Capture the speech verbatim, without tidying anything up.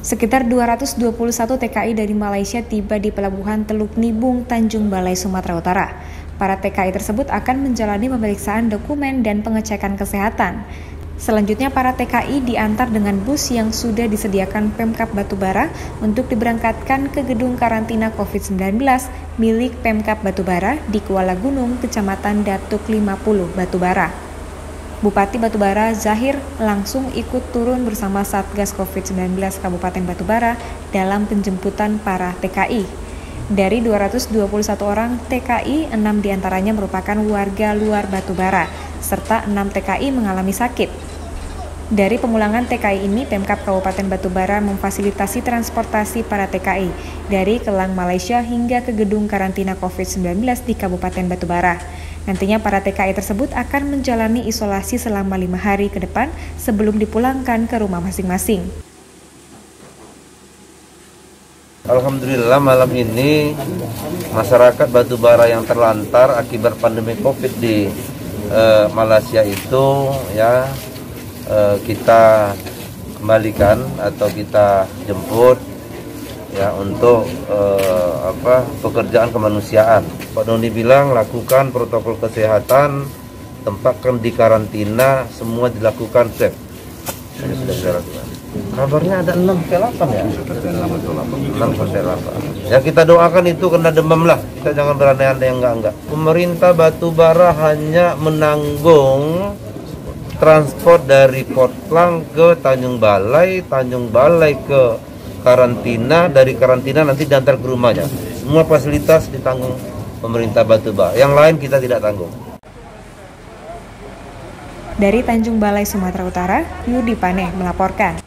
Sekitar dua ratus dua puluh satu T K I dari Malaysia tiba di Pelabuhan Teluk Nibung, Tanjung Balai, Sumatera Utara. Para T K I tersebut akan menjalani pemeriksaan dokumen dan pengecekan kesehatan. Selanjutnya, para T K I diantar dengan bus yang sudah disediakan Pemkab Batubara untuk diberangkatkan ke gedung karantina covid sembilan belas milik Pemkab Batubara di Kuala Gunung, Kecamatan Datuk lima puluh, Batubara. Bupati Batubara Zahir langsung ikut turun bersama Satgas covid sembilan belas Kabupaten Batubara dalam penjemputan para T K I. Dari dua ratus dua puluh satu orang T K I, enam diantaranya merupakan warga luar Batubara, serta enam T K I mengalami sakit. Dari pemulangan T K I ini, Pemkab Kabupaten Batubara memfasilitasi transportasi para T K I dari Kelang, Malaysia hingga ke gedung karantina covid sembilan belas di Kabupaten Batubara. Nantinya para T K I tersebut akan menjalani isolasi selama lima hari ke depan sebelum dipulangkan ke rumah masing-masing. Alhamdulillah, malam ini masyarakat Batubara yang terlantar akibat pandemi Covid di uh, Malaysia itu ya uh, kita kembalikan atau kita jemput ya untuk uh, apa pekerjaan kemanusiaan. Pak Doni bilang lakukan protokol kesehatan, tempatkan di karantina, semua dilakukan swab. Ini sudah dilakukan. Kabarnya ada enam sampai delapan ya? enam sampai delapan. Ya kita doakan itu kena demam lah. Kita jangan berandai-andai yang enggak-enggak. Pemerintah Batubara hanya menanggung transport dari Port Klang ke Tanjung Balai, Tanjung Balai ke karantina, dari karantina nanti diantar ke rumahnya. Semua fasilitas ditanggung pemerintah Batubara. Yang lain kita tidak tanggung. Dari Tanjung Balai, Sumatera Utara, Yudi Paneh melaporkan.